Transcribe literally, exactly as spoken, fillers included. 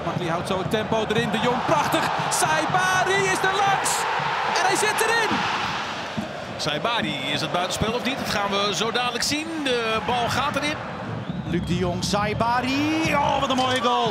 Maar die houdt zo het tempo erin. De Jong, prachtig. Saibari is er langs. En hij zit erin. Saibari, is het buitenspel of niet? Dat gaan we zo dadelijk zien. De bal gaat erin. Luuk de Jong, Saibari. Oh, wat een mooie goal.